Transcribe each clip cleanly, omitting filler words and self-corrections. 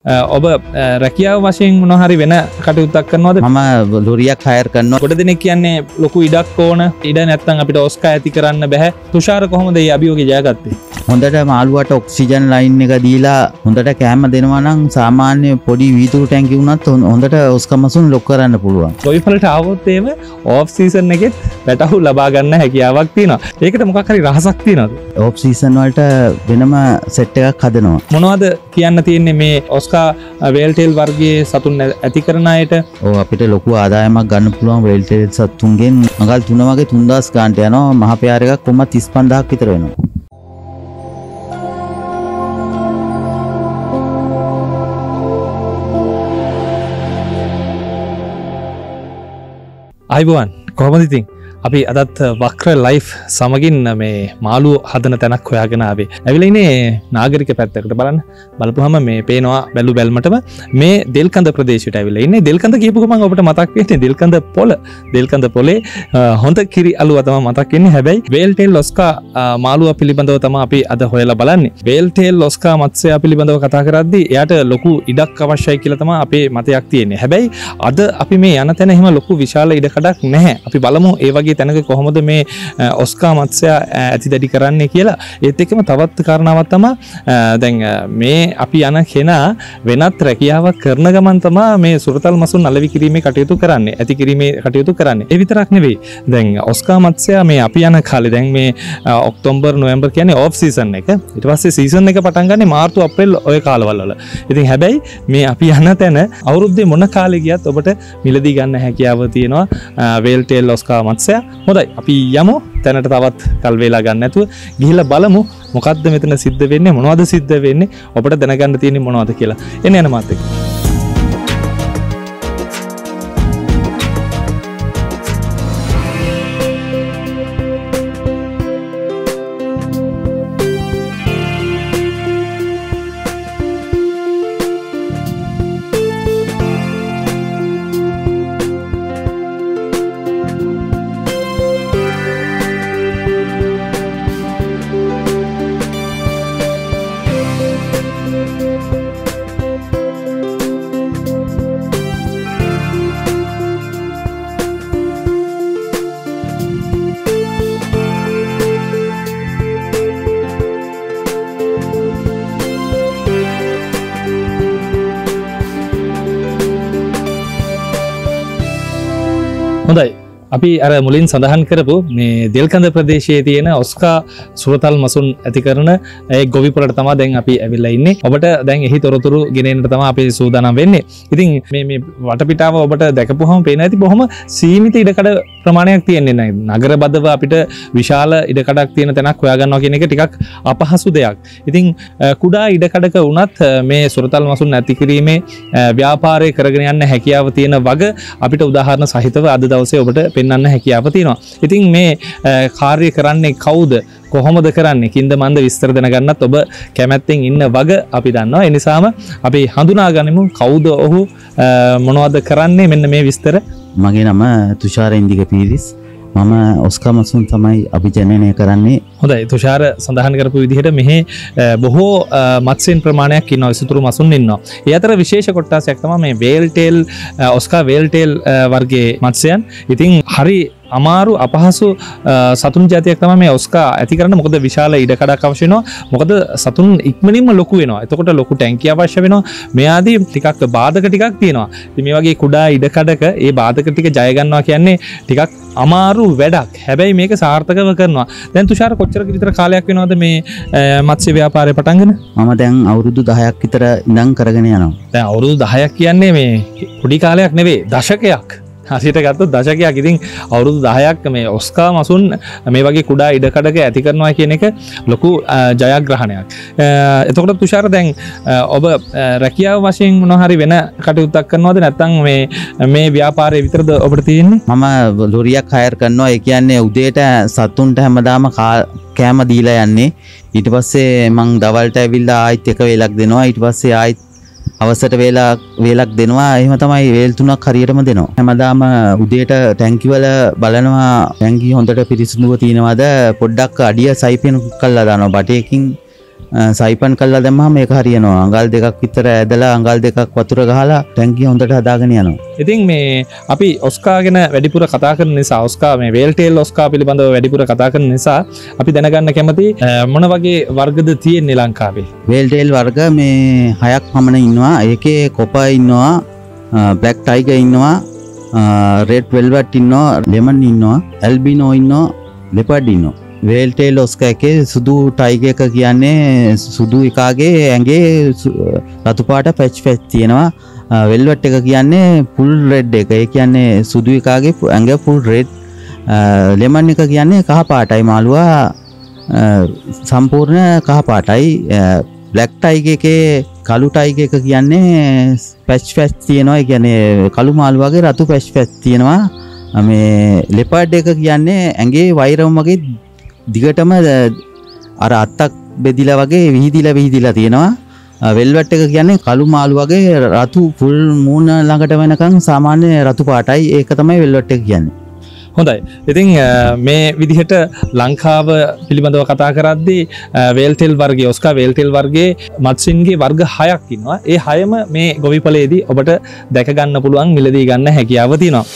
ඔබ රැකියාව වශයෙන් මොනවා හරි වෙන කටයුත්තක් කරනවද? මම ලොරියක් හයර් කරනවා. කොට දෙනෙක් කියන්නේ ලොකු ඉඩක් ඕන. ඉඩ නැත්නම් අපිට ඔස්කා ඇති කරන්න බෑ. තුෂාර කොහොමද මේ අභියෝගය ජයගත්තේ? හොඳට මාළුවට ඔක්සිජන් ලයින් එක දීලා හොඳට කෑම දෙනවා නම් සාමාන්‍ය පොඩි වීදුරු ටැංකිය වුණත් හොඳට ඔස්කා මසුන් ලොක් කරන්න පුළුවන්. ගොවිපලට ආවොත් එහෙම ඕෆ් සීසන් එකෙත් වැටහු ලබා ගන්න හැකියාවක් තියෙනවා. ඒකට මොකක් හරි රහසක් තියෙනවද? ඕෆ් සීසන් වලට වෙනම සෙට් එකක් හදනවා. මොනවද කියන්න තියෙන්නේ මේ ඔස්කා වේල්ටේල් වර්ගයේ සතුන් ඇති කරන අයට? ඔව් අපිට ලොකු ආදායමක් ගන්න පුළුවන් වේල්ටේල් සතුන්ගෙන්. මගල් 3 වගේ 3000 ගානට යනවා. මහ පෙයාර එකක් කොහොම 35000ක් විතර වෙනවා. අයිබෝවන් කොහොමද ඉතින් අපි අදත් වක්‍ර ලයිෆ් සමගින් මේ මාළු හදන තැනක් හොයාගෙන ආවේ. ඇවිල්ලා ඉන්නේ නාගරික පැත්තකට බලන්න. බලපුවම මේ පේනවා බැලු බැල්මටම මේ දෙල්කඳ ප්‍රදේශයට ඇවිල්ලා ඉන්නේ. දෙල්කඳ කියපු ගමන් ඔබට මතක් වෙන්නේ දෙල්කඳ පොළ. දෙල්කඳ පොලේ හොඳ කිරි අලුව තමයි මතක් වෙන්නේ. හැබැයි වේල්ටේල් ඔස්කා මාළුව පිළිබඳව තමයි අපි අද හොයලා බලන්නේ. වේල්ටේල් ඔස්කා මත්ස්‍යයා පිළිබඳව කතා කරද්දී එයාට ලොකු ඉඩක් අවශ්‍යයි කියලා තමයි අපේ මතයක් තියෙන්නේ. හැබැයි අද අපි මේ යන තැන එහෙම ලොකු විශාල ඉඩකඩක් නැහැ. අපි බලමු ඒ වගේ තැනක කොහොමද මේ ඔස්කා මත්ස්‍යයා ඇති දැඩි කරන්නේ කියලා. ඒත් එක්කම තවත් කාරණාවක් තමයි දැන් මේ අපි යන කෙනා වෙනත් රැකියාවක් කරන ගමන් තමයි මේ සුරතල් මසුන් අලෙවි කිරීමේ කටයුතු කරන්නේ. ඇති කිරීමේ කටයුතු කරන්නේ. ඒ විතරක් නෙවෙයි. දැන් ඔස්කා මත්ස්‍යයා මේ අපි යන කාලේ දැන් මේ ඔක්තෝබර් නොවැම්බර් කියන්නේ ඕෆ් සීසන් එක. ඊට පස්සේ සීසන් එක පටන් ගන්නේ මාර්තු අප්‍රේල් ඔය කාලවල වල. ඉතින් හැබැයි මේ අපි යන තැන අවුරුද්දේ මොන කාලේ ගියත් ඔබට මිලදී ගන්න හැකියාව තියෙනවා වේල්ටේල් ඔස්කා මත්ස්‍යයා. හොඳයි අපි යමු තැනට තවත් කල් වේලා ගන්න නැතුව ගිහිල්ලා බලමු මොකද්ද මෙතන සිද්ධ වෙන්නේ මොනවද සිද්ධ වෙන්නේ ඔබට දැනගන්න තියෙන්නේ මොනවද කියලා. එන්න යන මාත් එක්ක. හොඳයි අපි අර මුලින් සඳහන් කරපු මේ දෙල්කඳ ප්‍රදේශයේ තියෙන ඔස්කා සුරතල් මසුන් ඇති කරන ඒ ගොවිපලට තමයි දැන් අපි ඇවිල්ලා ඉන්නේ. ඔබට දැන් එහි තොරතුරු ගෙනෙන්න තමයි අපි සූදානම් වෙන්නේ. ඉතින් මේ වටපිටාව ඔබට දැකපුවහම පේන ඇති බොහොම සීමිත ඉඩකඩ ප්‍රමාණයක් තියෙන්නේ නැහැ. නගර බදව අපිට විශාල ඉඩකඩක් තියෙන තැනක් හොයාගන්නවා කියන එක ටිකක් අපහසු දෙයක්. ඉතින් කුඩා ඉඩකඩක වුණත් මේ සුරතල් මසුන් ඇති කිරීමේ ව්‍යාපාරය කරගෙන යන්න හැකියාව තියෙන වග අපිට උදාහරණ සහිතව අද දවසේ ඔබට පෙන්වන්න හැකියාව තියෙනවා. ඉතින් මේ කාර්ය කරන්නේ කවුද? කොහොමද කරන්නේ? කින්ද මන්ද විස්තර දැනගන්නත් ඔබ කැමැත්තෙන් ඉන්න වග අපි දන්නවා. ඒ නිසාම අපි හඳුනා ගනිමු කවුද ඔහු මොනවද කරන්නේ මෙන්න මේ විස්තර. මගේ නම තුෂාර ඉන්දික පීරිස්. මම ඔස්කා මසුන් තමයි අභිජනනය කරන්නේ. හොඳයි තුෂාර සඳහන් කරපු විදිහට මෙහි බොහෝ මත්ස්‍යයන් ප්‍රමාණයක් ඉන්නවා. විසිතුරු මසුන් ඉන්නවා. ඒ අතර විශේෂ කොටසක් තමයි මේ වේල්ටේල් ඔස්කා වේල්ටේල් වර්ගයේ මත්ස්‍යයන්. ඉතින් හරි අමාරු අපහසු සතුන් ජාතියක් තමයි මේ ඔස්කා ඇති කරන්න. මොකද විශාල ඉඩකඩක් අවශ්‍ය වෙනවා. මොකද සතුන් ඉක්මනින්ම ලොකු වෙනවා. එතකොට ලොකු ටැංකිය අවශ්‍ය වෙනවා. මෙයාදී ටිකක් බාධක ටිකක් තියෙනවා. ඉතින් මේ වගේ කුඩා ඉඩකඩක ඒ බාධක ටික ජය ගන්නවා කියන්නේ ටිකක් අමාරු වැඩක්. හැබැයි මේක සාර්ථකව කරනවා. දැන් තුෂාර කොච්චරක විතර කාලයක් වෙනවද මේ මත්ස්‍ය ව්‍යාපාරය පටන්ගෙන? මම දැන් අවුරුදු 10ක් විතර ඉඳන් කරගෙන යනවා. දැන් අවුරුදු 10ක් කියන්නේ මේ පොඩි කාලයක් නෙවෙයි දශකයක්. හරියට ගත්තොත් දශකයක්. ඉතින් අවුරුදු 10ක් මේ ඔස්කා මසුන් මේ වගේ කුඩා ඉඩකඩක ඇති කරනවා කියන එක ලොකු ජයග්‍රහණයක්. එතකොට තුෂාර දැන් ඔබ රැකියාව වශයෙන් මොනවා හරි වෙන කටයුත්තක් කරනවද නැත්නම් මේ ව්‍යාපාරය විතරද ඔබට තියෙන්නේ? මම ලොරියක් හයර් කරනවා. ඒ කියන්නේ උදේට සතුන්ට හැමදාම කෑම දීලා යන්නේ. ඊට පස්සේ මං දවල්ට ඇවිල්ලා ආයෙත් එක වේලක් දෙනවා. ඊට පස්සේ ආයෙත් අවසට වේලක් දෙනවා. එහෙම තමයි වේල් 3ක් හරියටම දෙනවා. හැමදාම උදේට ටැංකි වල බලනවා ටැංකි හොඳට පිරිසිදුව තියෙනවද, පොඩ්ඩක් අඩිය සයිපෙන් කරලා දානවා බටයකින්. සයිපන් කල්ලා දැම්මම මේක හරියනවා. අඟල් දෙකක් විතර ඇදලා අඟල් දෙකක් වතුර ගහලා ටැංකිය හොඳට හදාගෙන යනවා. ඉතින් මේ අපි ඔස්කා ගැන වැඩිපුර කතා කරන නිසා ඔස්කා මේ වේල් ටේල් ඔස්කා පිළිබඳව වැඩිපුර කතා කරන නිසා අපි දැනගන්න කැමති මොන වගේ වර්ගද තියෙන්නේ ලංකාවේ? වේල් ටේල් වර්ග මේ 6ක් පමණ ඉන්නවා. ඒකේ කොපා ඉන්නවා, බ්ලැක් ටයිගර් ඉන්නවා, රෙඩ් වෙල්වට් ඉන්නවා, ලෙමන් ඉන්නවා, ඇල්බිනෝ ඉන්නවා, ලෙපර්ඩ් ඉන්නවා. වේල් ටේල් ඔස්කා එකේ සුදු ටයිගර් එක කියන්නේ සුදු එකාගේ ඇඟේ රතු පාට පැච් තියෙනවා. වෙල්වට් එක කියන්නේ ෆුල් රෙඩ් එක. ඒ කියන්නේ සුදු එකාගේ ඇඟ ෆුල් රෙඩ්. ලෙමන් එක කියන්නේ කහ පාටයි, මාළුවා සම්පූර්ණ කහ පාටයි. බ්ලැක් ටයිගර් එකේ කළු ටයිගර් එක කියන්නේ පැච් තියෙනවා. ඒ කියන්නේ කළු මාළුවාගේ රතු පැච් තියෙනවා. මේ ලෙපර්ඩ් එක කියන්නේ ඇඟේ වෛරම් වගේ දිගටම අර අත්තක් බෙදිලා වගේ විහිදිලා තියෙනවා. වෙල්වට් එක කියන්නේ කළු මාළු වගේ රතු ෆුල් මූණ ළඟට වෙනකන් සාමාන්‍ය රතු පාටයි. ඒක තමයි වෙල්වට් එක කියන්නේ. හොඳයි. ඉතින් මේ විදිහට ලංකාව පිළිබඳව කතා කරද්දී වේල් ටේල් වර්ගයේ ඔස්කා වේල් ටේල් වර්ගයේ මත්ස්‍යන්ගේ වර්ග 6ක් ඉන්නවා. ඒ 6ම මේ ගොවිපළේදී ඔබට දැක ගන්න පුළුවන්, මිලදී ගන්න හැකියාව තියෙනවා.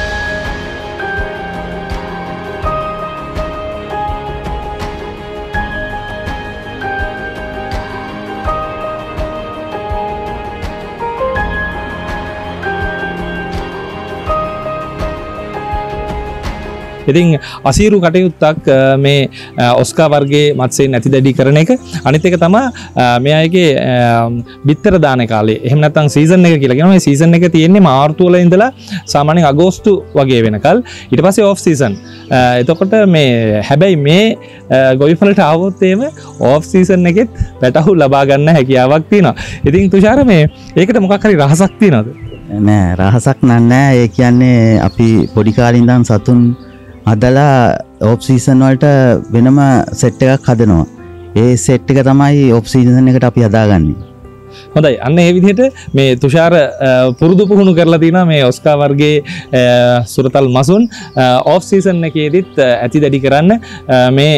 ඉතින් අසීරු කටයුත්තක් මේ ඔස්කා වර්ගයේ මත්ස්‍යයන් ඇති දැඩි කරන එක. අනිත් එක තමයි මේ අයගේ බිත්තර දාන කාලේ. එහෙම නැත්නම් සීසන් එක කියලා කියනවා. මේ සීසන් එක තියෙන්නේ මාර්තු වල ඉඳලා සාමාන්‍යයෙන් අගෝස්තු වගේ වෙනකල්. ඊට පස්සේ ඔෆ් සීසන්. එතකොට මේ හැබැයි මේ ගොවිපළට ආවොත් එහෙම ඔෆ් සීසන් එකෙත් වැටහු ලබා ගන්න හැකියාවක් තියෙනවා. ඉතින් තුෂාර මේ ඒකට මොකක් හරි රහසක් තියෙනවද? නෑ, රහසක් නෑ. ඒ කියන්නේ අපි පොඩි කාලේ ඉඳන් සතුන් අදලා ඔෆ් සීසන් වලට වෙනම සෙට් එකක් හදනවා. ඒ සෙට් එක තමයි ඔෆ් සීසන් එකට අපි හදාගන්නේ. හොඳයි. අන්න ඒ විදිහට මේ තුෂාර පුරුදු පුහුණු කරලා තිනවා මේ ඔස්කා වර්ගයේ සුරතල් මසුන් ඔෆ් සීසන් එකේදීත් ඇති දැඩි කරන්න මේ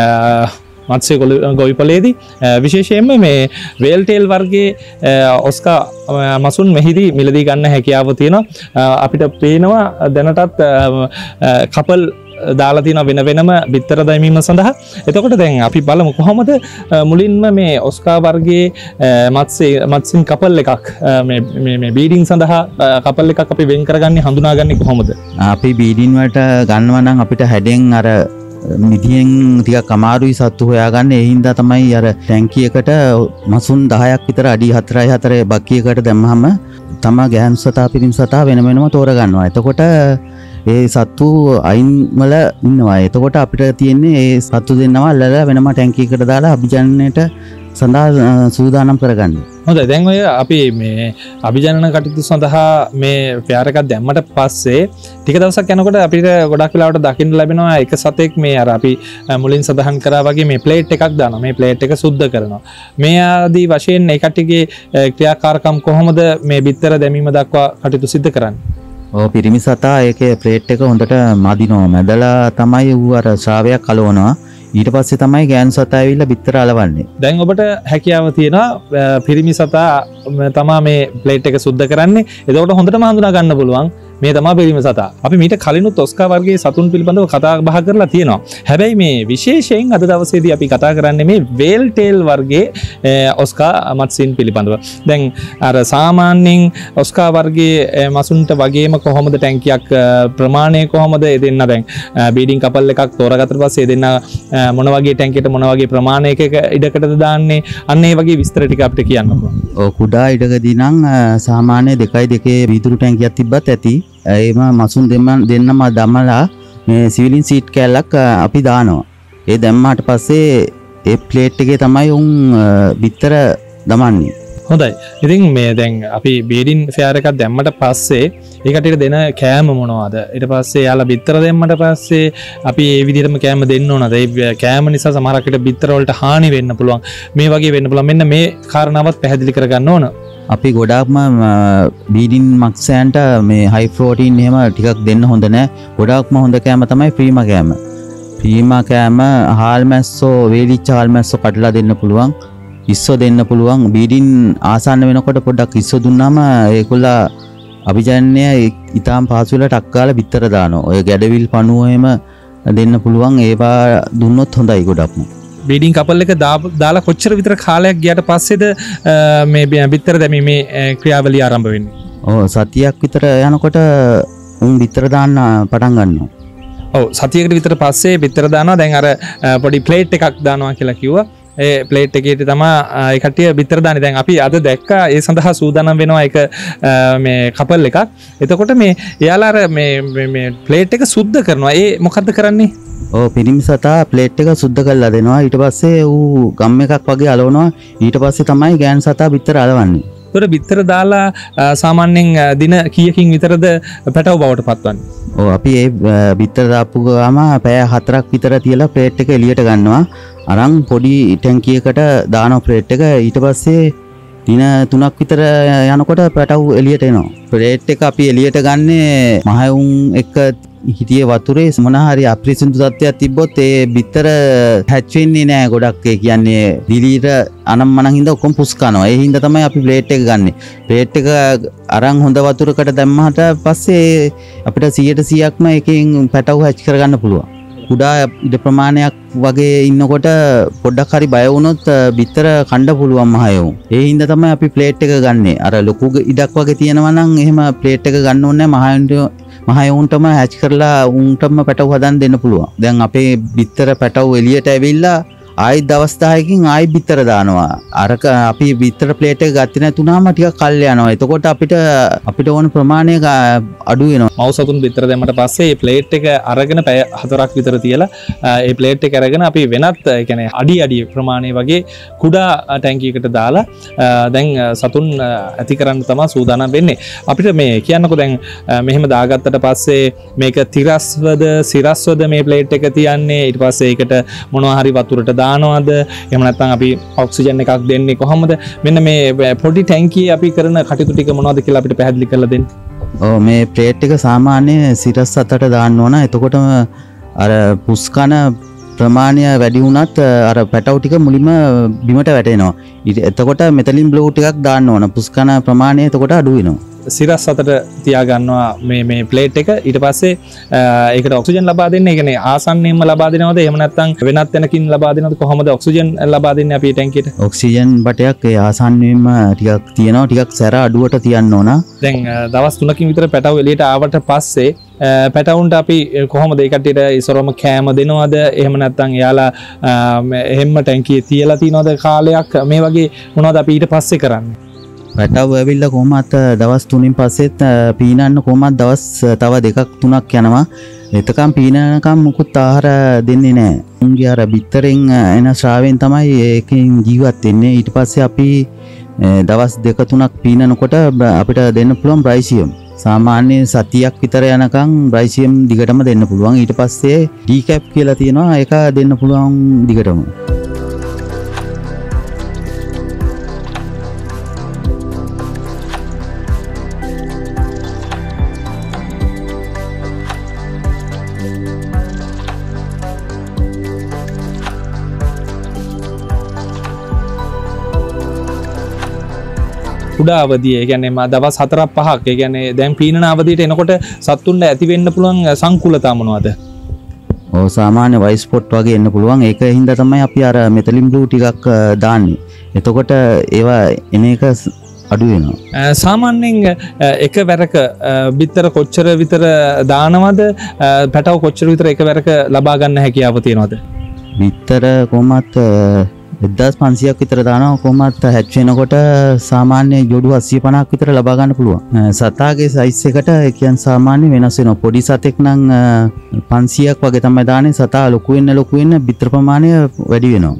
මත්ස්‍ය ගොවිපළේදී විශේෂයෙන්ම මේ වේල් ටේල් වර්ගයේ ඔස්කා මසුන් මෙහිදී මිලදී ගන්න හැකියාව තියෙනවා. අපිට පේනවා දැනටත් කපල් දාලා තියෙන වෙනම බිත්තර දැමීම සඳහා. එතකොට දැන් අපි බලමු කොහොමද මුලින්ම මේ ඔස්කා වර්ගයේ මත්ස්‍යන් කපල් එකක් මේ බීඩින් සඳහා කපල් එකක් අපි වෙන් කරගන්නේ, හඳුනාගන්නේ කොහොමද? අපි බීඩින් වලට ගන්නවා නම් අපිට හැඩෙන් අර මිදියෙන් ටිකක් අමාරුයි සත්තු හොයාගන්න. ඒ හින්දා තමයි අර ටැංකියකට මසුන් 10ක් විතර අඩි 4.4 බක්කියකට දැම්මහම තම ගැහණු සතා පිරිමි සතා වෙනම තෝරගන්නවා. එතකොට ඒ සත්තු අයින් වල ඉන්නවා. එතකොට අපිට තියෙන්නේ ඒ සත්තු දෙන්නම අල්ලලා වෙනම ටැංකියකට දාලා අභිජනනයට සඳහා සූදානම් කරගන්න. හොඳයි. දැන් ඔය අපි මේ අභිජනන කටයුතු සඳහා මේ ෆෙයාර් එකක් දැම්මට පස්සේ ටික දවසක් යනකොට අපිට ගොඩක් වෙලාවට දකින්න ලැබෙනවා එක සතෙක් මේ අර අපි මුලින් සඳහන් කරා වගේ මේ ප්ලේට් එකක් දානවා. මේ ප්ලේට් එක සුද්ධ කරනවා. මේ ආදී වශයෙන් ඒ කට්ටියගේ ක්‍රියාකාරකම් කොහොමද මේ බිත්තර දැමීම දක්වා කටයුතු සිදු කරන්නේ? පිරිමි සතා ඒකේ ප්ලේට් එක හොඳට මදිනවා. මැදලා තමයි ඌ අර ශ්‍රාවයක් කලවනවා. ඊට පස්සේ තමයි ගෑනු සතා ඇවිල්ලා බිත්තර අලවන්නේ. දැන් ඔබට හැකියාව තියෙනවා පිරිමි සතා තමා මේ ප්ලේට් එක සුද්ධ කරන්නේ. එතකොට හොඳටම හඳුනා ගන්න පුළුවන් මේ තමයි පිරිමි සතා. අපි මීට කලිනුත් ඔස්කා වර්ගයේ සතුන් පිළිබඳව කතා බහ කරලා තියෙනවා. හැබැයි මේ විශේෂයෙන් අද දවසේදී අපි කතා කරන්නේ මේ වේල් ටේල් වර්ගයේ ඔස්කා මත්ස්‍යන් පිළිබඳව. දැන් අර සාමාන්‍යයෙන් ඔස්කා වර්ගයේ මසුන්ට වගේම කොහොමද ටැංකියක් ප්‍රමාණය කොහොමද දෙන්න දැන් බීඩින් කපල් එකක් තෝරාගත්තට පස්සේ දෙන්න මොන වගේ ටැංකියට මොන වගේ ප්‍රමාණයක ඉඩකටද දාන්නේ? අන්න ඒ වගේ විස්තර ටික අපිට කියන්න පුළුවන්. ඔව්, කුඩා ඉඩකදී නම් සාමාන්‍ය 2.2 වීදුරු ටැංකියක් තිබ්බත් ඇති. ඒම මසුන් දෙන්නම දමලා මේ සිවිලින් සීට් කෑල්ලක් අපි දානවා. ඒ දැම්මාට පස්සේ ඒ ප්ලේට් එකේ තමයි උන් බිත්තර දමන්නේ. හොඳයි. ඉතින් මේ දැන් අපි බීඩින් ෆෙයාර් එකක් දැම්මට පස්සේ ඒකට දෙන කෑම මොනවද? ඊට පස්සේ යාලා බිත්තර දැම්මට පස්සේ අපි ඒ විදිහටම කෑම දෙන්න ඕනද? ඒ කෑම නිසා සමහරක් විට බිත්තර වලට හානි වෙන්න පුළුවන්. මේ වගේ වෙන්න පුළුවන්. මෙන්න මේ කාරණාවත් පැහැදිලි කරගන්න ඕන. අපි ගොඩාක්ම බීඩින් මත්ස්‍යයන්ට මේ හයි ප්‍රෝටීන් එහෙම ටිකක් දෙන්න හොඳ නැහැ. ගොඩාක්ම හොඳ කෑම තමයි ප්‍රීම කෑම. පීමා කෑම හාල් මැස්සෝ වේලිච්ච හාල් මැස්සෝ කඩලා දෙන්න පුළුවන්. ඉස්සෝ දෙන්න පුළුවන්. බීඩින් ආසන්න වෙනකොට පොඩ්ඩක් ඉස්සෝ දුන්නාම ඒගොල්ලා අභිජන්‍ය ඊටාම් පහසු වෙලා ටක් ගාලා බිත්තර දානවා. ඔය ගැඩවිල් පණුව එහෙම දෙන්න පුළුවන්. ඒවා දුන්නොත් හොඳයි ගොඩක්ම. බීඩින් කපල් එක දාලා කොච්චර විතර කාලයක් ගියාට පස්සේද මේ බිත්තර දැමීමේ ක්‍රියාවලිය ආරම්භ වෙන්නේ? ඔව් සතියක් විතර යනකොට උන් බිත්තර දාන්න පටන් ගන්නවා. ඔව් සතියකට විතර පස්සේ බිත්තර දානවා. දැන් අර පොඩි ප්ලේට් එකක් දානවා කියලා කිව්වා. ඒ ප්ලේට් එකේ තමයි ඒ කට්ටිය බිත්තර දාන්නේ. දැන් අපි අද දැක්කා ඒ සඳහා සූදානම් වෙනවා එක මේ කපල් එකක්. එතකොට මේ එයාලා අර මේ ප්ලේට් එක සුද්ධ කරනවා. ඒ මොකද්ද කරන්නේ? ඔව් පිරිමි සතා ප්ලේට් එක සුද්ධ කරලා දෙනවා. ඊට පස්සේ ඌ ගම් එකක් වගේ අලවනවා. ඊට පස්සේ තමයි ගෑන් සතා බිත්තර අලවන්නේ. ඒතර බිත්තර දාලා සාමාන්‍යයෙන් දින කීයකින් විතරද පැටව බවට පත්වන්නේ? ඔව් අපි ඒ බිත්තර දාපු ගාම පැය 4ක් විතර තියලා ප්ලේට් එක එළියට ගන්නවා. අරන් පොඩි ටැංකියකට දානවා ප්ලේට් එක. ඊට පස්සේ දින 3ක් විතර යනකොට පැටව එළියට එනවා. ප්ලේට් එක අපි එළියට ගන්නේ මහයුන් එක්ක හිටියේ වතුරේ මොන හරි අප්‍රිසිදු තත්ත්වයක් තිබ්බොත් ඒ බිත්තර හැච් වෙන්නේ නැහැ ගොඩක්. ඒ කියන්නේ දිලීර අනම්මනම් හින්දා ඔක්කොම පුස් කනවා. ඒ හින්දා තමයි අපි ප්ලේට් එක ගන්නෙ. ප්ලේට් එක අරන් හොඳ වතුරකට දැම්මහට පස්සේ අපිට 100%ක්ම එකෙන් පැටව හැච් කරගන්න පුළුවන්. කුඩා ඉඩ ප්‍රමාණයක් වගේ ඉන්නකොට පොඩ්ඩක් හරි බය වුණොත් බිත්තර කන්න පුළුවන් මහයෝ. ඒ හින්දා තමයි අපි ප්ලේට් එක ගන්නෙ. අර ලොකු ඉඩක් වගේ තියෙනවා නම් එහෙම ප්ලේට් එක ගන්න ඕනේ නැහැ. මහයෝන්ටම හැච් කරලා උන්ටම පැටව හදන්න දෙන්න පුළුවන්. දැන් අපේ බිත්තර පැටව එළියට ඇවිල්ලා ආයි දවස් 10කින් ආයි බිත්තර දානවා. අරක අපි බිත්තර ප්ලේට් එක ගත්තේ නැතුණාම ටිකක් කල් යනවා. එතකොට අපිට ඕන ප්‍රමාණය අඩු වෙනවා. මව් සතුන් බිත්තර දැම්මට පස්සේ මේ ප්ලේට් එක අරගෙන පැය 4ක් විතර තියලා ඒ ප්ලේට් එක අරගෙන අපි වෙනත් ඒ කියන්නේ අඩි ප්‍රමාණය වගේ කුඩා ටැංකියකට දාලා දැන් සතුන් ඇති කරන්න තමයි සූදානම් වෙන්නේ. අපිට මේ කියන්නකෝ දැන් මෙහෙම දාගත්තට පස්සේ මේක තිරස්වද සිරස්වද මේ ප්ලේට් එක තියන්නේ. ඊට පස්සේ ඒකට මොනවා හරි වතුරට දානවද? එහෙම නැත්නම් අපි ඔක්සිජන් එකක් දෙන්නේ කොහොමද? මෙන්න මේ පොඩි ටැංකියේ අපි කරන කටයුතු ටික මොනවද කියලා අපිට පැහැදිලි කරලා දෙන්න. ඔව් මේ ප්ලේට් එක සාමාන්‍ය සිරස් අතට දාන්න ඕන. එතකොටම අර පුස්කන ප්‍රමාණය වැඩි වුණත් අර පැටව ටික මුලින්ම බිමට වැටෙනවා. එතකොට මෙතලින් බ්ලූ ටිකක් දාන්න ඕන. පුස්කන ප්‍රමාණය එතකොට අඩු වෙනවා. සිරස් අතට තියාගන්නවා මේ ප්ලේට් එක. ඊට පස්සේ ඒකට ඔක්සිජන් ලබා දෙන්නේ. ඒ කියන්නේ ආසන්නයෙන්ම ලබා දෙනවද? එහෙම නැත්නම් වෙනත් තැනකින් ලබා දෙනවද? කොහොමද ඔක්සිජන් ලබා දෙන්නේ අපි ටැංකියට? ඔක්සිජන් බටයක් ඒ ආසන්නයෙන්ම ටිකක් තියෙනවා. ටිකක් සැර අඩුවට තියන්න ඕන. දැන් දවස් 3කින් විතර පැටව එළියට ආවට පස්සේ පැටවුන්ට අපි කොහොමද ඒ කට්ටියට ඉස්සරම කෑම දෙනවද? එහෙම නැත්නම් එයාලා එහෙම්ම ටැංකියේ තියලා තියනවද කාලයක්? මේ වගේ මොනවද අපි ඊට පස්සේ කරන්නේ? පැටව ඇවිල්ලා කොහොමත් දවස් 3න් පස්සෙත් පීනන්න කොහොමත් දවස් තව 2-3ක් යනවා. එතකම් පීනනකම් මුකුත් ආහාර දෙන්නේ නැහැ. උන්ගේ අර බිත්තරෙන් එන ශ්‍රාවයෙන් තමයි ඒකෙන් ජීවත් වෙන්නේ. ඊට පස්සේ අපි දවස් 2-3ක් පීනනකොට අපිට දෙන්න පුළුවන් බ්‍රයිසියම්. සාමාන්‍ය සතියක් විතර යනකම් බ්‍රයිසියම් දිගටම දෙන්න පුළුවන්. ඊට පස්සේ ඩීකැප් කියලා තියෙනවා. ඒක දෙන්න පුළුවන් දිගටම. කුඩා අවධිය. ඒ කියන්නේ දවස් 4-5ක්. ඒ කියන්නේ දැන් පීනන අවධියට එනකොට සත්තුන්ට ඇති වෙන්න පුළුවන් සංකුලතා මොනවද? ඔව් සාමාන්‍ය වයිස් ස්පොට් වගේ එන්න පුළුවන්. ඒක හින්දා තමයි අපි අර මෙතලින් බ්ලූ ටිකක් දාන්නේ. එතකොට ඒවා එන එක අඩු වෙනවා. සාමාන්‍යයෙන් එකවරක බිත්තර කොච්චර විතර දානවද? පැටව කොච්චර විතර එකවරක ලබා ගන්න හැකියාව තියෙනවද? බිත්තර කොහොමත් 1500ක් විතර දානවා. කොහොමත් හැච් වෙනකොට සාමාන්‍ය ජෝඩු 850ක් විතර ලබා ගන්න පුළුවන්. සතාගේ සයිස් එකට ඒ කියන්නේ සාමාන්‍ය වෙනස් වෙනවා. පොඩි සතෙක් නම් 500ක් වගේ තමයි දාන්නේ. සතා ලොකු වෙන්න බිත්තර ප්‍රමාණය වැඩි වෙනවා.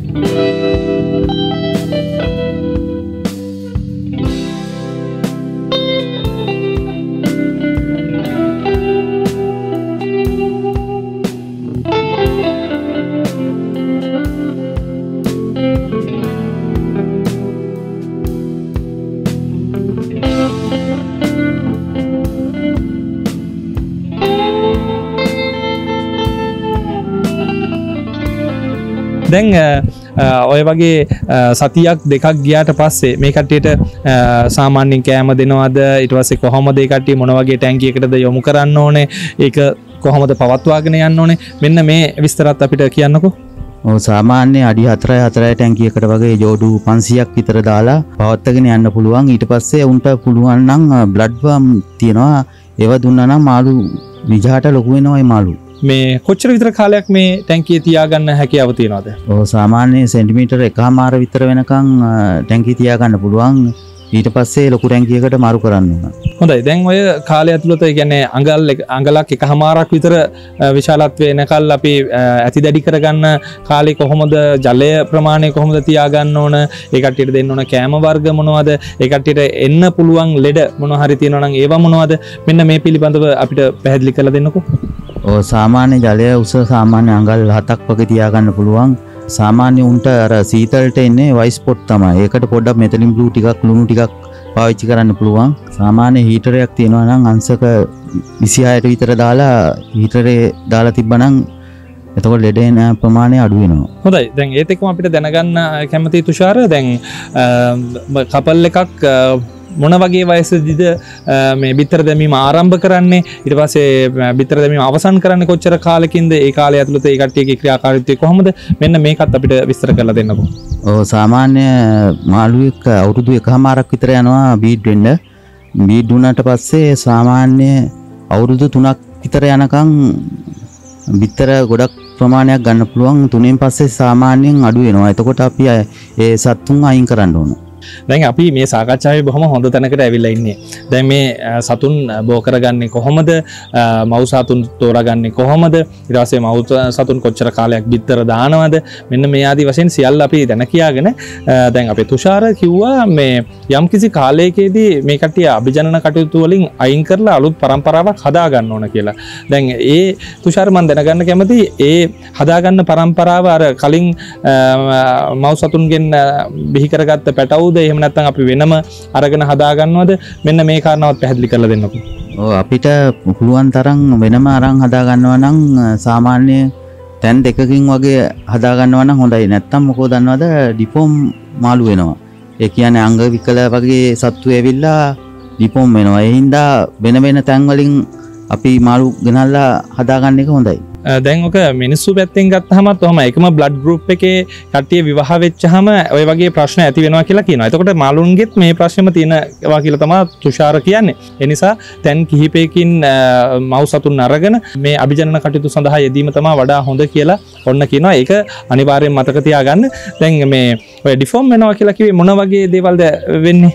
දැන් ඔය වගේ සතියක් දෙකක් ගියාට පස්සේ මේ කට්ටියට සාමාන්‍යයෙන් කෑම දෙනවද ඊට පස්සේ කොහොමද ඒ කට්ටිය මොන වගේ ටැංකියකටද යොමු කරන්න ඕනේ ඒක කොහොමද පවත්වාගෙන යන්න ඕනේ මෙන්න මේ විස්තරات අපිට කියන්නකෝ සාමාන්‍ය අඩි 4 ටැංකියකට වගේ ජෝඩු 500ක් විතර දාලා පවත්වාගෙන යන්න පුළුවන් ඊට පස්සේ උන්ට පුළුවන් නම් බ්ලඩ් වම් තියනවා ඒව දුන්නා නම් මාළු විජහට ලොකු වෙනවා ඒ මාළු මේ කොච්චර විතර කාලයක් මේ ටැංකිය තියාගන්න හැකියාව තියෙනවද සාමාන්‍ය සෙන්ටිමීටර් 1.5 විතර වෙනකන් ටැංකිය තියාගන්න පුළුවන් ඊට පස්සේ ලොකු ටැංකියකට මාරු කරන්න ඕන. හොඳයි. දැන් ඔය කාලය ඇතුළත ඒ කියන්නේ අඟලක් එකමාරක් විතර විශාලත්වය එනකල් අපි ඇති දැඩි කරගන්න කාලේ කොහොමද ජලය ප්‍රමාණය කොහොමද තියාගන්න ඕන? ඒ කට්ටියට දෙන්න ඕන කෑම වර්ග මොනවද? ඒ කට්ටියට එන්න පුළුවන් ලෙඩ මොනවා හරි තියෙනවා නම් ඒවා මොනවද? මෙන්න මේ පිළිබඳව අපිට පැහැදිලි කරලා දෙන්නකෝ. සාමාන්‍ය ජලය උස සාමාන්‍ය අඟල් 7ක් වගේ තියාගන්න පුළුවන්. සාමාන්‍ය උන්ට අර සීතලට එන්නේ වයිස් පොට් තමයි. ඒකට පොඩ්ඩක් මෙතලින් බ්ලූ ටිකක් ලුණු ටිකක් පාවිච්චි කරන්න පුළුවන්. සාමාන්‍ය හීටරයක් තියෙනවා නම් අංශක 26ට විතර දාලා හීටරේ දාලා තිබ්බනම් එතකොට ලෙඩ එන ප්‍රමාණය අඩු වෙනවා. හොඳයි. දැන් ඒත් එක්කම අපිට දැනගන්න කැමති තුෂාර දැන් කපල් එකක් මොන වගේ වයසේදීද මේ බිත්තර දැමීම ආරම්භ කරන්නේ ඊට පස්සේ බිත්තර දැමීම අවසන් කරන්නේ කොච්චර කාලෙකින්ද ඒ කාලය ඇතුළත ඒ කට්ටියගේ ක්‍රියාකාරීත්වය කොහොමද මෙන්න මේකත් අපිට විස්තර කරලා දෙන්නකෝ. සාමාන්‍ය මාළුවෙක් අවුරුදු 1මාරක් විතර යනවා බීඩ් වෙන්න. බීඩ් වුණාට පස්සේ සාමාන්‍ය අවුරුදු 3ක් විතර යනකම් බිත්තර ගොඩක් ප්‍රමාණයක් ගන්න පුළුවන්. 3න් පස්සේ සාමාන්‍යයෙන් අඩු වෙනවා. එතකොට අපි ඒ සත්තුන් අයින් කරන්න ඕන. දැන් අපි මේ සාකච්ඡාවේ බොහොම හොඳ තැනකට ඇවිල්ලා ඉන්නේ. දැන් මේ සතුන් බෝ කරගන්නේ කොහොමද? මව් සතුන් තෝරාගන්නේ කොහොමද? ඊට පස්සේ මව් සතුන් කොච්චර කාලයක් බිත්තර දානවද? මෙන්න මේ ආදී වශයෙන් සියල්ල අපි දැන කියාගෙන දැන් අපේ තුෂාර කිව්වා මේ යම්කිසි කාලයකදී මේ කට්ටිය අභිජනන කටයුතු වලින් අයින් කරලා අලුත් පරම්පරාවක් හදා ගන්න ඕන කියලා. දැන් ඒ තුෂාර මම දැනගන්න කැමතියි ඒ හදාගන්න පරම්පරාව අර කලින් මව් සතුන්ගෙන් බිහි කරගත්ත පැටවුද එහෙම නැත්නම් අපි වෙනම අරගෙන හදා ගන්නවද මෙන්න මේ කාරණාවත් පැහැදිලි කරලා දෙන්නකෝ. අපිට පුළුවන් තරම් වෙනම අරන් හදා ගන්නවා නම් සාමාන්‍ය තැන් දෙකකින් වගේ හදා ගන්නවා නම් හොඳයි. නැත්නම් මොකෝ දන්නවද ඩිෆෝම් මාළු වෙනවා. ඒ කියන්නේ අංග විකල වගේ සත්තු ඇවිල්ලා ඩිෆෝම් වෙනවා. ඒ හින්දා වෙන වෙන තැන් වලින් අපි මාළු ගෙනල්ලා හදා ගන්න එක හොඳයි. දැන් ඔක මිනිස්සු පැත්තෙන් ගත්තහමත් ඔහම එකම බ්ලඩ් ගෲප් එකේ කට්ටිය විවාහ වෙච්චහම ඔය වගේ ප්‍රශ්න ඇති වෙනවා කියලා කියනවා. එතකොට මාළුන්ගෙත් මේ ප්‍රශ්නෙම තියෙනවා කියලා තමයි තුෂාර කියන්නේ. ඒ නිසා තැන් කිහිපයකින් මව් සතුන් අරගෙන මේ අභිජනන කටයුතු සඳහා යෙදීම තමයි වඩා හොඳ කියලා ඔන්න කියනවා. ඒක අනිවාර්යෙන් මතක තියාගන්න. දැන් මේ ඔය ඩිෆෝම් වෙනවා කියලා කිව්වේ මොන වගේ දේවල්ද වෙන්නේ?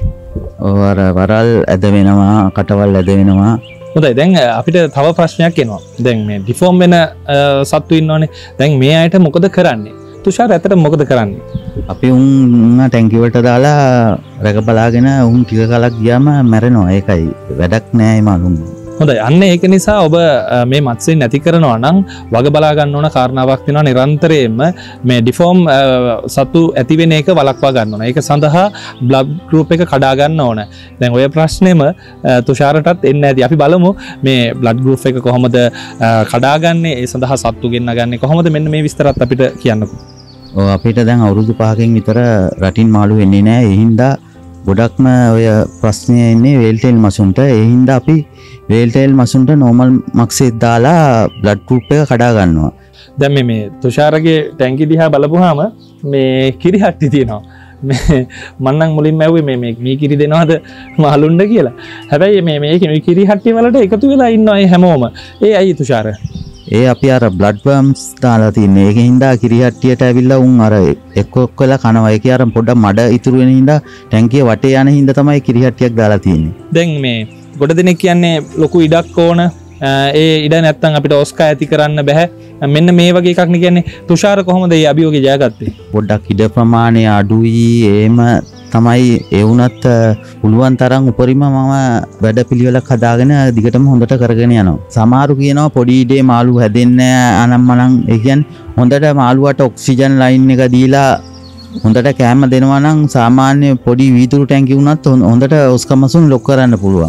අර වරල් ඇද වෙනවා, කටවල් ඇද වෙනවා. හොඳයි. දැන් අපිට තව ප්‍රශ්නයක් එනවා. දැන් මේ ඩිෆෝම් වෙන සත්තු ඉන්නවනේ. දැන් මේ අයට මොකද කරන්නේ? තුෂාර ඇත්තට මොකද කරන්නේ? අපි උන් ටැංකිය වලට දාලා රැක බලාගෙන උන් ටික කලක් ගියාම මැරෙනවා. ඒකයි වැඩක් නෑ මේ මාළුන්. හොඳයි. අන්න ඒක නිසා ඔබ මේ මත්ස්‍ය නැති කරනවා නම් වග බලා ගන්න ඕන කාරණාවක් තියෙනවා. නිරන්තරයෙන්ම මේ ඩිෆෝම් සතු ඇති වෙන එක වළක්වා ගන්න ඕන. ඒක සඳහා බ්ලඩ් ගෲප් එක කඩා ගන්න ඕන. දැන් ඔය ප්‍රශ්නේම තුෂාරටත් එන්නේ නැති. අපි බලමු මේ බ්ලඩ් ගෲප් එක කොහොමද කඩාගන්නේ? ඒ සඳහා සත්තු ගෙන්නගන්නේ කොහොමද? මෙන්න මේ විස්තරات අපිට කියන්නකෝ. අපිට දැන් අවුරුදු 5කින් විතර රටින් මාළු වෙන්නේ නැහැ. ඒ හින්දා ගොඩක්ම ඔය ප්‍රශ්නය එන්නේ වේල්ටේල් මසුන්ට. ඒ හින්දා අපි වේල්ටේල් මසුන්ට නෝමල් මක්සෙත් දාලා බ්ලඩ් ගෲප් එක කඩා ගන්නවා. දැන් මේ තුෂාරගේ ටැංකිය දිහා බලපුවාම මේ කිරි හට්ටි තියෙනවා. මේ මම නම් මුලින්ම ඇහුවේ මේ කිරි දෙනවද මාළුන්ට කියලා. හැබැයි මේ කිරි හට්ටි වලට එකතු වෙලා ඉන්නවා ඒ හැමෝම. ඒ ඇයි තුෂාර? ඒ අපි අර බ්ලඩ් වර්ම්ස් දාලා තින්නේ. ඒකෙන් හින්දා කිරිහට්ටියට ඇවිල්ලා උන් අර එක්ක වෙලා කනවා. ඒකේ අර පොඩ්ඩක් මඩ ඉතුරු වෙන හින්දා ටැංකිය වටේ යන හින්දා තමයි කිරිහට්ටියක් දාලා තියෙන්නේ. දැන් මේ ගොඩ දෙනෙක් කියන්නේ ලොකු ඉඩක් ඕන. ඒ ඉඩ නැත්තම් අපිට ඔස්කා ඇති කරන්න බෑ. මෙන්න මේ වගේ එකක් නේ කියන්නේ. තුෂාර කොහොමද මේ අභියෝගය ජයගත්තේ? පොඩ්ඩක් ඉඩ ප්‍රමාණය අඩුයි. එහෙම තමයි ඒ වුණත් පුළුවන් තරම් උපරිම මම වැඩපිළිවෙලක් හදාගෙන දිගටම හොඳට කරගෙන යනවා. සමහරු කියනවා පොඩි ඉඩේ මාළු හැදෙන්නේ අනම්මනම්. ඒ කියන්නේ හොඳට මාළුවට ඔක්සිජන් ලයින් එක දීලා හොඳට කෑම දෙනවා නම් සාමාන්‍ය පොඩි වීදුරු ටැංකිය වුණත් හොඳට ඔස්කමසුන් ලොක් කරන්න පුළුවන්.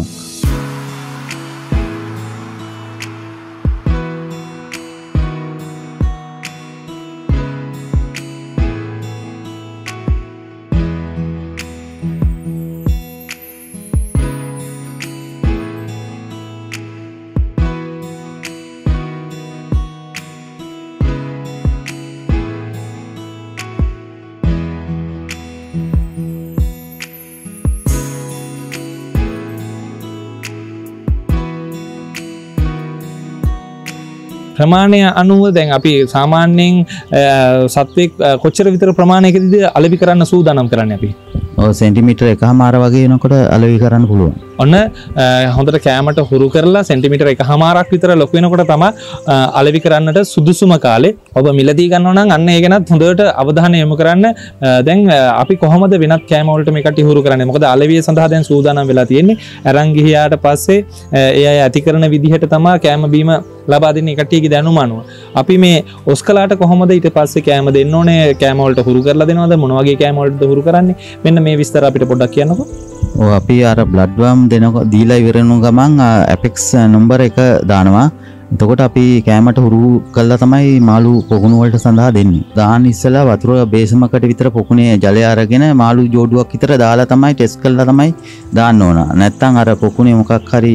ප්‍රමාණය අනුව දැන් අපි සාමාන්‍යයෙන් සත්වෙක් කොච්චර විතර ප්‍රමාණයකදීද අලෙවි කරන්න සූදානම් කරන්නේ අපි? ඔව් සෙන්ටිමීටර් 1.5 වගේ වෙනකොට අලෙවි කරන්න පුළුවන්. ඔන්න හොඳට කෑමට හුරු කරලා සෙන්ටිමීටර් 1.5ක් විතර ලොකු වෙනකොට තමයි අලෙවි කරන්නට සුදුසුම කාලේ. ඔබ මිලදී ගන්නවා නම් අන්න ඒ ගැනත් හොඳට අවධානය යොමු කරන්න. දැන් අපි කොහොමද වෙනත් කෑම වලට මේ කටි හුරු කරන්නේ? මොකද අලෙවිය සඳහා දැන් සූදානම් වෙලා තියෙන්නේ. අරන් ගිහියාට පස්සේ ඒ අය ඇති කරන විදිහට තමයි කෑම බීම ලබා දෙන්නේ කට්ටියගේ දැනුම අනුව. අපි මේ ඔස්කලාට කොහොමද ඊට පස්සේ කෑම දෙන්න ඕනේ? කෑම වලට හුරු කරලා දෙනවද? මොන වගේ කෑම වලටද හුරු කරන්නේ? මෙන්න මේ විස්තර අපිට පොඩ්ඩක් කියන්නකෝ. ඔව් අපි අර බ්ලඩ් වර්ම් දෙනකොට දීලා ඉවරන ගමන් ඇපෙක්ස් නම්බර් 1 දානවා. එතකොට අපි කෑමට හුරු කළා තමයි මාළු පොකුණු වලට සඳහා දෙන්නේ. දාන්න ඉස්සලා වතුර බේසමකට විතර පොකුණේ ජලය අරගෙන මාළු ජෝඩුවක් විතර දාලා තමයි ටෙස්ට් කරලා තමයි දාන්න ඕන. නැත්තම් අර පොකුණේ මොකක් හරි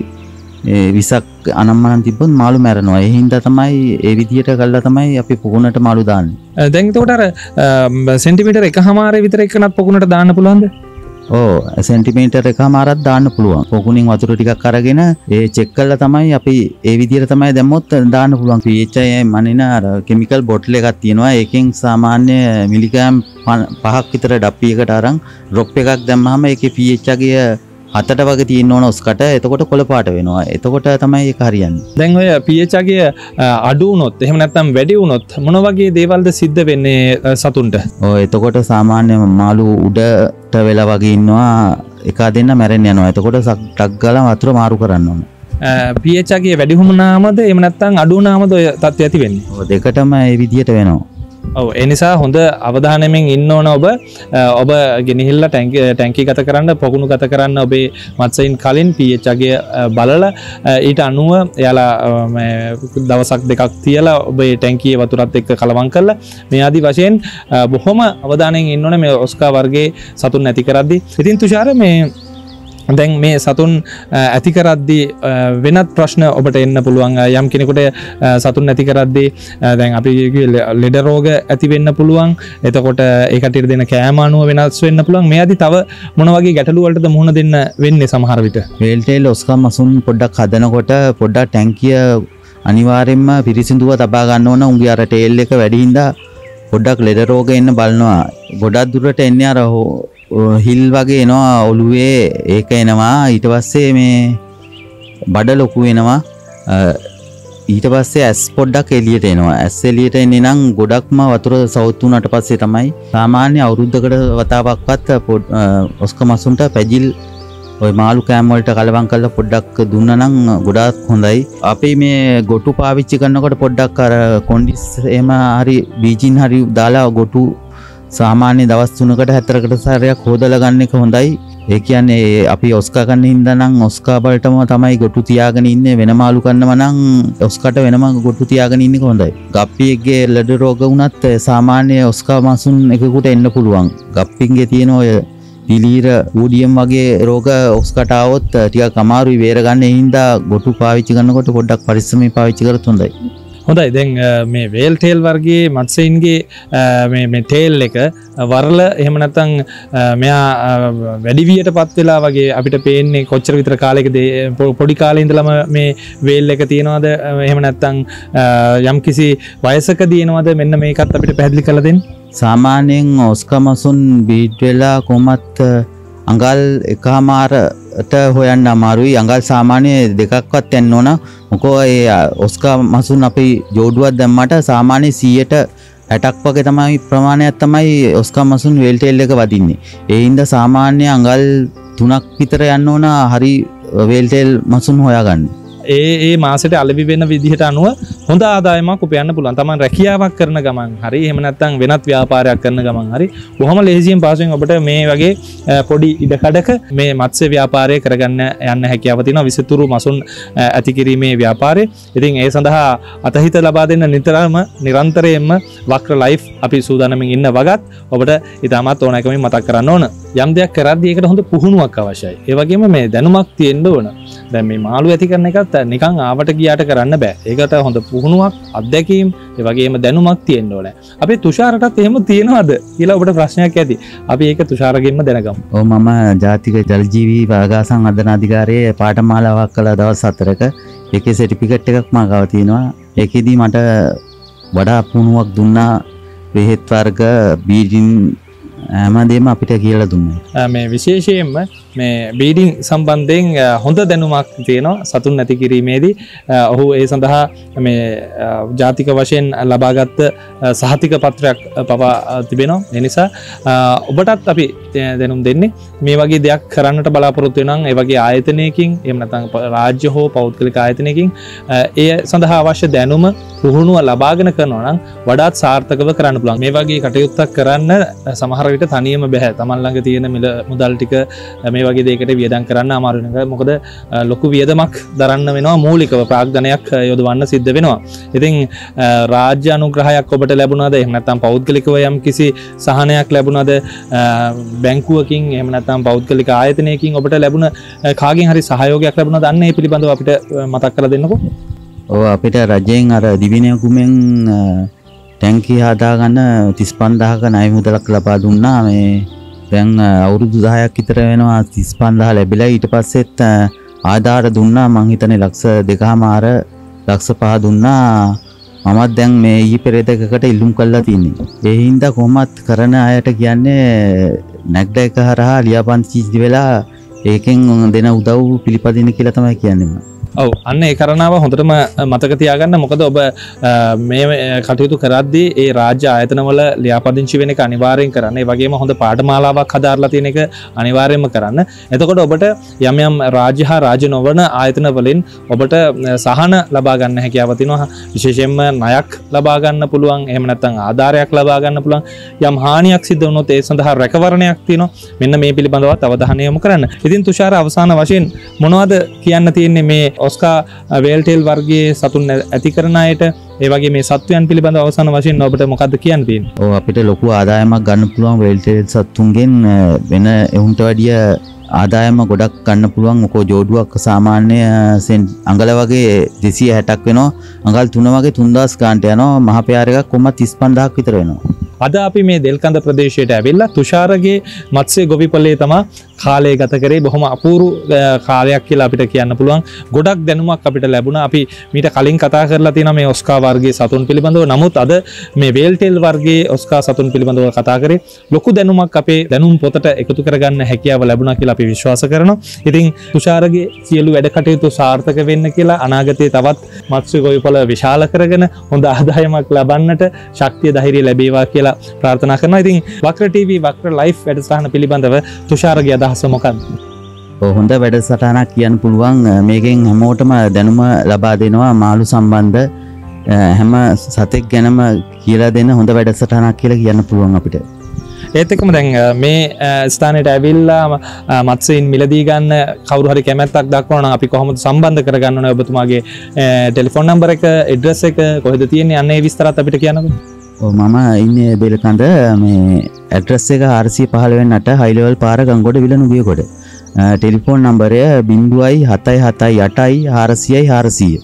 විසක් අනම්මනම් තිබ්බොත් මාළු මැරෙනවා. ඒ හින්දා තමයි ඒ විදියට කළා තමයි අපි පොකුණට මාළු දාන්නේ. දැන් එතකොට අර සෙන්ටිමීටර් 1.5 විතර එකනත් පොකුණට දාන්න පුළුවන්ද? ඕ සෙන්ටිමීටර් 1.5ක් දාන්න පුළුවන්. පොකුණින් වතුර ටිකක් අරගෙන ඒ චෙක් කරලා තමයි අපි ඒ විදියට තමයි දැම්මොත් දාන්න පුළුවන්. PHI මනින අර කිමිකල් බොටල් එකක් තියෙනවා. ඒකෙන් සාමාන්‍ය මිලිග්‍රෑම් 5ක් විතර ඩප්පියකට අරන් ඩ්‍රොප් එකක් දැම්මහම ඒකේ pH අගය 7ට වගේ තියෙන්න ඕන ඔස්කට. එතකොට කොළ පාට වෙනවා. එතකොට තමයි ඒක හරියන්නේ. දැන් ඔය pH අගය අඩු වුණොත් එහෙම නැත්නම් වැඩි වුණොත් මොන වගේ දේවල්ද සිද්ධ වෙන්නේ සතුන්ට? ඔව් එතකොට සාමාන්‍ය මාළු උඩට වෙලා වගේ ඉන්නවා. එක දෙන්න මැරෙන්න යනවා. එතකොට ටක් ගාලා වතුර මාරු කරන්න ඕන. pH අගය වැඩි වුණාමද එහෙම නැත්නම් අඩු වුණාමද ඔය තත්ත්වය ඇති වෙන්නේ? ඔව් දෙකටම ඒ විදියට වෙනවා. ඔව් ඒ නිසා හොඳ අවධානයෙන් ඉන්න ඕන ඔබ ගෙනහිල්ලා ටැංකිය ගත කරන්න පොකුණු ගත කරන්න ඔබේ මත්ස්‍යයින් කලින් pH අගය බලලා ඊට අනුව එයාලා දවසක් දෙකක් තියලා ඔබේ ටැංකියේ වතුරත් එක්ක කලවම් කරලා මේ ආදි වශයෙන් බොහොම අවධානයෙන් ඉන්න ඕනේ මේ ඔස්කා වර්ගයේ සතුන් ඇති කරද්දී. ඉතින් තුෂාර මේ දැන් මේ සතුන් ඇති කරද්දී වෙනත් ප්‍රශ්න ඔබට එන්න පුළුවන්. යම් කෙනෙකුට සතුන් ඇති කරද්දී දැන් අපි ලෙඩ රෝග ඇති වෙන්න පුළුවන්. එතකොට ඒකට දෙන කෑම අනුව වෙනස් වෙන්න පුළුවන්. මේ ආදී තව මොන වගේ ගැටලු වලටද මුහුණ දෙන්න වෙන්නේ සමහර විට? වේල් ටේල් ඔස්කා මසුන් පොඩ්ඩක් හදනකොට පොඩ්ඩක් ටැංකිය අනිවාර්යෙන්ම පිරිසිදුව තබා ගන්න ඕන. උන්ගේ අර ටේල් එක වැඩි හින්දා පොඩ්ඩක් ලෙඩ රෝග එන්න බලනවා. ගොඩක් දුරට එන්නේ අර හිල් වගේ එනවා ඔළුවේ. ඒක එනවා. ඊට පස්සේ මේ බඩ ලොකු වෙනවා. ඊට පස්සේ ඇස් පොඩ්ඩක් එළියට එනවා. ඇස් එළියට එන්නේ නම් ගොඩක්ම වතුර සවුත් වුණාට පස්සේ තමයි. සාමාන්‍ය අවුරුද්දකට වතාවක්වත් ඔස්කමසුන්ට පැජිල් ඔය මාළු කෑම වලට කලවම් කරලා පොඩ්ඩක් දුන්නා නම් ගොඩාක් හොඳයි. අපි මේ ගොටු පාවිච්චි කරනකොට පොඩ්ඩක් අර කොන්ඩිස් එහෙම හරි බීජින් හරි දාලා ගොටු සාමාන්‍ය දවස් 3කට 4කට සැරයක් හොදලා ගන්න එක හොඳයි. ඒ කියන්නේ අපි ඔස්කා ගන්න හින්දා නම් ඔස්කා වලටම තමයි ගොටු තියාගෙන ඉන්නේ. වෙන මාළු කන්නවා නම් ඔස්කට වෙනම ගොටු තියාගෙන ඉන්න එක හොඳයි. ගප්පියෙක්ගේ ලෙඩ රෝග වුණත් සාමාන්‍ය ඔස්කා මසුන් එකෙකුට එන්න පුළුවන්. ගප්පින්ගේ තියෙන ඔය පිලීර ඌඩියම් වගේ රෝග ඔස්කට ආවොත් ටිකක් අමාරුයි බේර ගන්න. ඒ හින්දා ගොටු පාවිච්චි කරනකොට පොඩ්ඩක් පරිස්සමෙන් පාවිච්චි කරත් හොඳයි. හොඳයි. දැන් මේ වේල් ටේල් වර්ගයේ මත්ස්‍යයින්ගේ මේ ටේල් එක වරල එහෙම නැත්නම් මෙයා වැඩි වියටපත් වෙලා වගේ අපිට පේන්නේ කොච්චර විතර කාලයකද පොඩි කාලේ ඉඳලම මේ වේල් එක තියෙනවද එහෙම නැත්නම් යම් කිසි වයසකදී එනවද? මෙන්න මේකත් අපිට පැහැදිලි කරලා දෙන්න. සාමාන්‍යයෙන් ඔස්කමසුන් බීඩ් වෙලා කොහොමත් අඟල් 1.5ට හොයන්න අමාරුයි. අඟල් සාමාන්‍ය 2ක්වත් යන්න ඕන. මොකෝ ඒ ඔස්කා මසුන් අපි ජෝඩුවක් දැම්මට සාමාන්‍ය 160ක් වගේ තමයි ප්‍රමාණයක් තමයි ඔස්කා මසුන් වේල් ටේල් එක වදින්නේ. ඒ හින්දා සාමාන්‍ය අඟල් 3ක් විතර යන්න ඕන හරි වේල් ටේල් මසුන් හොයාගන්න. ඒ මාසෙට අලෙවි වෙන විදිහට අනුව හොඳ ආදායමක් උපයන්න පුළුවන්. තමන් රැකියාවක් කරන ගමන් හරි එහෙම නැත්නම් වෙනත් ව්‍යාපාරයක් කරන ගමන් හරි බොහොම ලේසියෙන් පාසුවෙන් ඔබට මේ වගේ පොඩි ඉඩකඩක මේ මත්ස්‍ය ව්‍යාපාරය කරගන්න යන්න හැකියාව තියෙනවා. විසිතුරු මසුන් ඇති කිරීමේ ව්‍යාපාරය. ඉතින් ඒ සඳහා අතහිත ලබා දෙන්න නිතරම නිරන්තරයෙන්ම වක්‍ර ලයිෆ් අපි සූදානම්ින් ඉන්න වගත් ඔබට ඉතාමත් ඕනෑකමින් මතක් කරන්න ඕන. යම් දෙයක් කරද්දී ඒකට හොඳ පුහුණුවක් අවශ්‍යයි. ඒ වගේම මේ දැනුමක් තියෙන්න ඕන. දැන් මේ මාළු ඇති කරන එකත් නිකන් ආවට ගියාට කරන්න බෑ. ඒකට හොඳ පුහුණුවක්, අත්දැකීම්, ඒ වගේම දැනුමක් තියෙන්න ඕනේ. අපි තුෂාරටත් එහෙම තියෙනවද කියලා ඔබට ප්‍රශ්නයක් ඇති. අපි ඒක තුෂාරගෙන්ම දැනගමු. ඔව් මම ජාතික ජලජීවී වර්ග සංවර්ධන අධිකාරියේ පාඨමාලාවක් කළා දවස් 4ක. ඒකේ සර්ටිෆිකේට් එකක් මා ගාව තියෙනවා. ඒකෙදී මට වඩා පුණුවක් දුන්නා බෙහෙත් වර්ග බීඩින් හැමදේම අපිට කියලා දුන්නා. මේ විශේෂයෙන්ම මේ බීඩින් සම්බන්ධයෙන් හොඳ දැනුමක් තියෙනවා සතුන් නැති කිරීමේදී. ඔහු ඒ සඳහා මේ ජාතික වශයෙන් ලබාගත් සහතික පත්‍රයක් පවා තිබෙනවා. ඒ නිසා ඔබටත් අපි දැනුම් දෙන්නේ මේ වගේ දෙයක් කරන්නට බලාපොරොත්තු වෙනවා නම් ඒ වගේ ආයතනයකින් එහෙම නැත්නම් රාජ්‍ය හෝ පෞද්ගලික ආයතනයකින් ඒ සඳහා අවශ්‍ය දැනුම පුහුණුව ලබාගෙන කරනවා නම් වඩාත් සාර්ථකව කරන්න පුළුවන්. මේ වගේ කටයුත්තක් කරන්න සමහර විට තනියම බෑ. Taman ළඟ තියෙන මිල මුදල් ටික මේ වගේ දෙයකට වියදම් කරන්න අමාරු වෙනවා. මොකද ලොකු වියදමක් දරන්න වෙනවා, මූලිකව ප්‍රාග්ධනයක් යොදවන්න සිද්ධ වෙනවා. ඉතින් රාජ්‍ය අනුග්‍රහයක් ඔබට ලැබුණාද? එහෙම නැත්නම් පෞද්ගලිකව යම් කිසි සහනයක් ලැබුණාද? බැංකුවකින් එහෙම නැත්නම් පෞද්ගලික ආයතනයකින් ඔබට ලැබුණ කාගෙන් හරි සහයෝගයක් ලැබුණාද? අන්න ඒ පිළිබඳව අපිට මතක් කරලා දෙන්නකෝ. ඔව් අපිට රජයෙන් අර දිවිනයකුමෙන් ටැංකිය හදාගන්න 35000ක ණය මුදලක් ලබා දුන්නා. මේ දැන් අවුරුදු 10ක් විතර වෙනවා 35000 ලැබිලා. ඊට පස්සෙත් ආධාර දුන්නා. මං හිතන්නේ ලක්ෂ 2.5 ලක්ෂ 5 දුන්නා. මමත් දැන් මේ ඊපෙරේදකකට ඉල්ලුම් කරලා තියෙන්නේ. ඒ හින්දා කොහොමත් කරන අයට කියන්නේ නැග්ඩ එක හරහා ලියාපදිංචි වෙලා ඒකෙන් දෙන උදව් පිළිපදින්න කියලා තමයි කියන්නේ. ඔව් අන්න ඒ කරනාව හොඳටම මතක තියාගන්න. මොකද ඔබ මේ කටයුතු කරද්දී ඒ රාජ්‍ය ආයතනවල ලියාපදිංචි වෙන එක අනිවාර්යෙන් කරන්න. ඒ වගේම හොඳ පාඨමාලාවක් හදාarලා තියෙන එක අනිවාර්යෙන්ම කරන්න. එතකොට ඔබට යම් යම් රාජ්‍ය හා රාජ්‍ය නොවන ආයතන වලින් ඔබට සහන ලබා ගන්න හැකියාව තියෙනවා. විශේෂයෙන්ම ණයක් ලබා ගන්න පුළුවන්. එහෙම නැත්නම් ආධාරයක් ලබා ගන්න පුළුවන්. යම් හානියක් සිද්ධ වුණොත් ඒ සඳහා රැකවරණයක් තියෙනවා. මෙන්න මේ පිළිබඳවත් අවධානය යොමු කරන්න. ඉතින් තුෂාර අවසාන වශයෙන් මොනවද කියන්න තියෙන්නේ මේ ඔස්කා වේල්ටේල් වර්ගයේ සතුන් ඇති කරන අයට, ඒ වගේ මේ සත්වයන් පිළිබඳව අවසාන වශයෙන් ඔබට මොකද්ද කියන්න තියෙන්නේ? ඔව් අපිට ලොකු ආදායමක් ගන්න පුළුවන් වේල්ටේල් සතුන්ගෙන්. වෙන එහුන්ට වැඩිය ආදායම ගොඩක් ගන්න පුළුවන්. මොකෝ ජෝඩුවක් සාමාන්‍ය අඟල වගේ 260ක් වෙනවා. අඟල් 3 වගේ 3000 ගානට යනවා. මහ පෙයාර එකක් කොහොමද 35000ක් විතර වෙනවා. අද අපි මේ දෙල්කඳ ප්‍රදේශයට ඇවිල්ලා තුෂාරගේ මත්ස්‍ය ගොවිපළේ තමයි කාලය ගත කරේ. බොහොම අපූර්ව කාලයක් කියලා අපිට කියන්න පුළුවන්. ගොඩක් දැනුමක් අපිට ලැබුණා. අපි මීට කලින් කතා කරලා තියෙනවා මේ ඔස්කා වර්ගයේ සතුන් පිළිබඳව. නමුත් අද මේ වේල්ටේල් වර්ගයේ ඔස්කා සතුන් පිළිබඳව කතා කරේ. ලොකු දැනුමක් අපේ දැනුම් පොතට එකතු කරගන්න හැකියාව ලැබුණා කියලා අපි විශ්වාස කරනවා. ඉතින් තුෂාරගේ සියලු වැඩ කටයුතු සාර්ථක වෙන්න කියලා අනාගතයේ තවත් මත්ස්‍ය ගොවිපළ විශාල කරගෙන හොඳ ආදායමක් ලබන්නට ශක්තිය ධෛර්යය ලැබේවා කියලා ප්‍රාර්ථනා කරනවා. ඉතින් වක්‍ර TV වක්‍ර ලයිෆ් වැඩසටහන පිළිබඳව තුෂාරගේ අදහස මොකක්ද? හොඳ වැඩසටහනක් කියන්න පුළුවන්. මේකෙන් හැමෝටම දැනුම ලබා දෙනවා. මාළු සම්බන්ධ හැම සතෙක් ගැනම කියලා දෙන හොඳ වැඩසටහනක් කියලා කියන්න පුළුවන් අපිට. ඒත් එක්කම දැන් මේ ස්ථානයට ඇවිල්ලා මත්ස්‍යයින් මිලදී ගන්න කවුරු හරි කැමැත්තක් දක්වනවා නම් අපි කොහොමද සම්බන්ධ කරගන්න ඕනේ? ඔබතුමාගේ ටෙලිෆෝන් නම්බර එක, ඇඩ්‍රස් එක කොහෙද තියෙන්නේ? අන්න ඒ විස්තරات අපිට කියන්නකෝ. මම ඉන්නේ බෙලකඳ. මේ ඇඩ්‍රස් එක 415 හයි ලෙවල් පාර ගංගොඩ විලනුගියකොඩ. ටෙලිෆෝන් නම්බරය 0778400 400.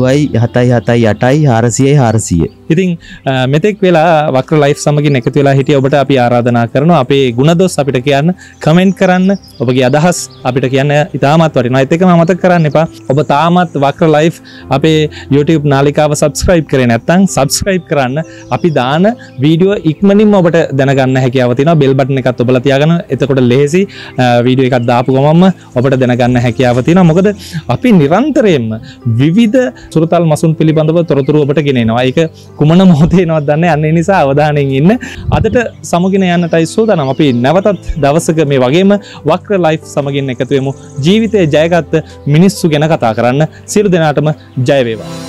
0778400. ඉතින් මෙතෙක් වෙලා වක්‍ර ලයිෆ් සමගින් එකතු වෙලා හිටිය ඔබට අපි ආරාධනා කරනවා අපේ ගුණදොස් අපිට කියන්න, කමෙන්ට් කරන්න, ඔබගේ අදහස් අපිට කියන්න ඉතාමත් වටිනවා. ඒත් එකම අමතක කරන්න එපා. ඔබ තාමත් වක්‍ර ලයිෆ් අපේ YouTube නාලිකාව subscribe කරේ නැත්නම් subscribe කරන්න. අපි දාන වීඩියෝ ඉක්මනින්ම ඔබට දැනගන්න හැකියාව තියෙනවා. bell button එකත් ඔබලා තියාගන්න. එතකොට ලේසි වීඩියෝ එකක් දාපු ගමන්ම ඔබට දැනගන්න හැකියාව තියෙනවා. මොකද අපි නිරන්තරයෙන්ම විවිධ සුරතල් මසුන් පිළිබඳව තොරතුරු ඔබට ගෙනෙනවා. ඒක කුමන මොහොතේ එනවද දන්නේ. අන්න ඒ නිසා අවධානයෙන් ඉන්න. අදට සමුගෙන යන්නටයි සූදානම්. අපි නැවතත් දවසක මේ වගේම වක්‍ර ලයිෆ් සමගින් එකතු වෙමු. ජීවිතේ ජයගත්ත මිනිස්සු ගැන කතා කරන්න. සියලු දෙනාටම ජය වේවා.